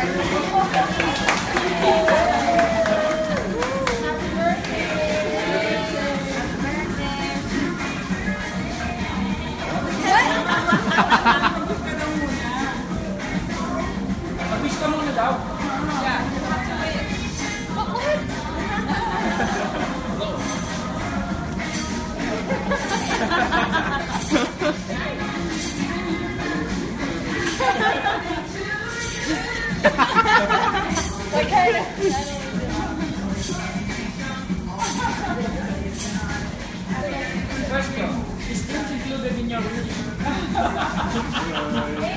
Mag-wish ka muna daw. Yeah. What kind of... First go. Is this included in your wish?